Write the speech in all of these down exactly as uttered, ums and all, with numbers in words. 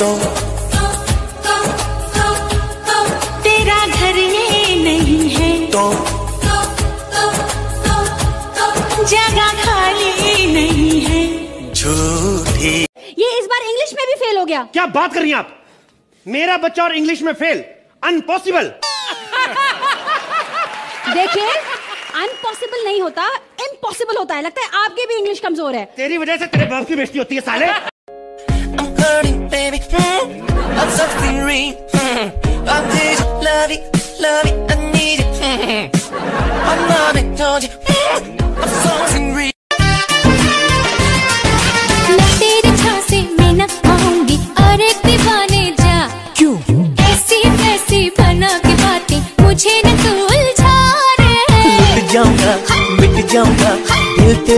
तो तेरा घर ये नहीं है तो जगह खाली नहीं है। झूठी। ये इस बार इंग्लिश में भी फेल हो गया। क्या बात कर रही हैं आप? मेरा बच्चा और इंग्लिश में फेल? अनपॉसिबल। देखिए, अनपॉसिबल नहीं होता, इम्पॉसिबल होता है। लगता है आपकी भी इंग्लिश कमजोर है। तेरी वजह से तेरे बाप की बेइज्जती होती है साले। I'm burning, baby. I'm something real. I need you, love it, love it. I need it. I'm not told you. I'm something real. मैं तेरे झांसे में न आऊंगी और एक दीवाने जा। क्यों? ऐसी वैसी बना के बातें मुझे न तू उलझा रे। मिट जाऊंगा, मिट जाऊंगा दिल ते।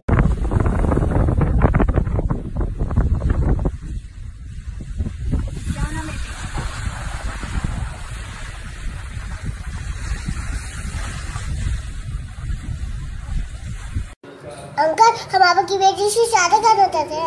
अंकल, हम पापा की बेटी से शादी कर रहे थे।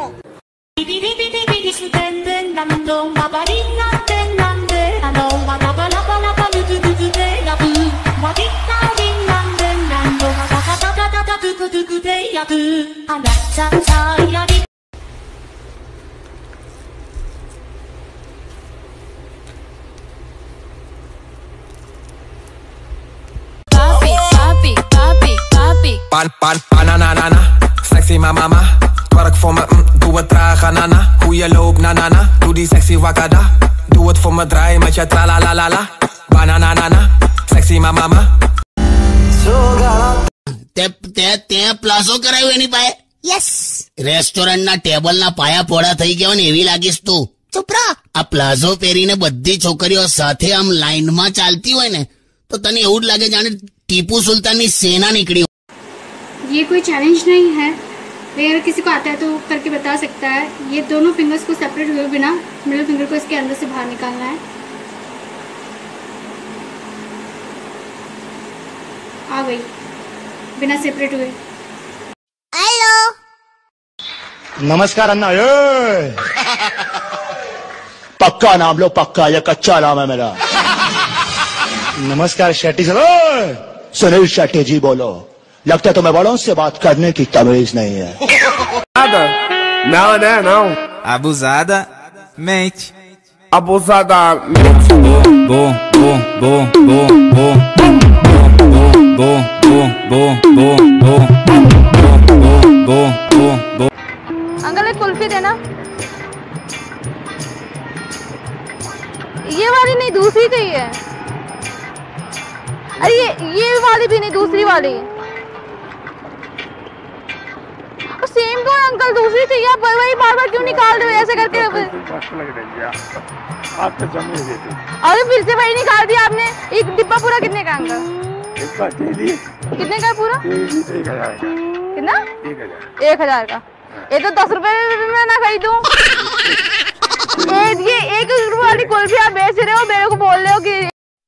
पापी पापी पापी पापी Pan, pan, pananana, sexy mama, twerk voor me, mm, doe het traag, nana. Hoe je loopt, na na na, doe die sexy wakada. Doe het voor me, draai met je tra la la la la. Bananana, sexy mama. તે તે તે palazzo કરાવ્યો એની પાસે? Yes. રેસ્ટોરન્ટના ટેબલના પાયા પોળા થઈ ગયા ને એવી લાગીશ તું. चुप रहो। આ પ્લાઝો પહેરીને બધી છોકરીઓ સાથે આમ લાઈનમાં ચાલતી હોય ને તો તને એવું જ લાગે જાણે ટીપુ સુલતાનની સેના નીકળી। ये कोई चैलेंज नहीं है, अगर किसी को आता है तो करके बता सकता है। ये दोनों फिंगर्स को सेपरेट हुए बिना मिडिल फिंगर को इसके अंदर से बाहर निकालना है। आ गई बिना सेपरेट हुए। हेलो। नमस्कार अन्ना। ये पक्का नाम लो, पक्का, ये कच्चा नाम है मेरा। नमस्कार शेट्टी साहब। सुनील शेट्टी जी बोलो। लगता है तुम्हें बड़ों से बात करने की तमीज नहीं है। Nada. Não, né? Não. Abusada, mente. Abusada, mente. Bom, bom, bom, bom, bom, bom, bom, bom, bom, bom, bom, bom, bom, bom, bom, bom. Uncle एक कुल्फी देना। ये वाली नहीं, दूसरी चाहिए। अरे ये ये वाली भी नहीं, दूसरी वाली। सेम तो अंकल, दूसरी चाहिए। आप वही बार बार क्यों निकाल रहे हो ऐसे करके? अरे फिर से वही निकाल दिया आपने। एक डिब्बा पूरा कितने का अंकल? कितने का पूरा? कितना? एक हजार का। ये तो दस रुपए में ना खरीदूं। ये एक रुपए वाली कुल्फी आप बेच रहे हो, मेरे को बोल रहे हो कि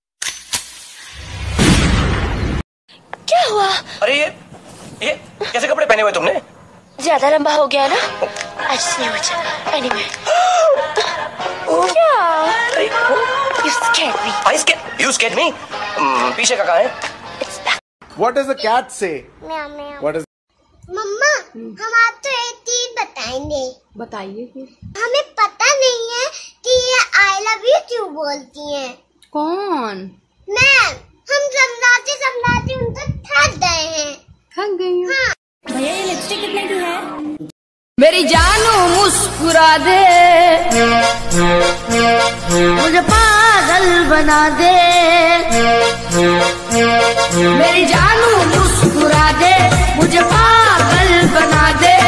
क्या हुआ? अरे ये ये कैसे कपड़े पहने हुए तुमने? ज्यादा लंबा हो गया ना, आज नहीं हो जाएगा। एनीवे। क्या? You scared me. I scared you scared me. Hmm, पीछे का कहाँ है? It's back. What does a cat say? म्याऊ म्याऊ। What is? मम्मा, हम आपको एक चीज बताएंगे। बताइए फिर। हमें पता नहीं है कि ये आई लव यू क्यों बोलती हैं। कौन? मैम, हम समझाते समझाते उनको थक गए हैं। थक गई हूँ। हाँ। भैया ये लिपस्टिक कितने की है? मेरी जानू मुस्कुरा दे, मुझे पागल बना दे। मेरी जानू मुस्कुरा दे, मुझे पागल बना दे।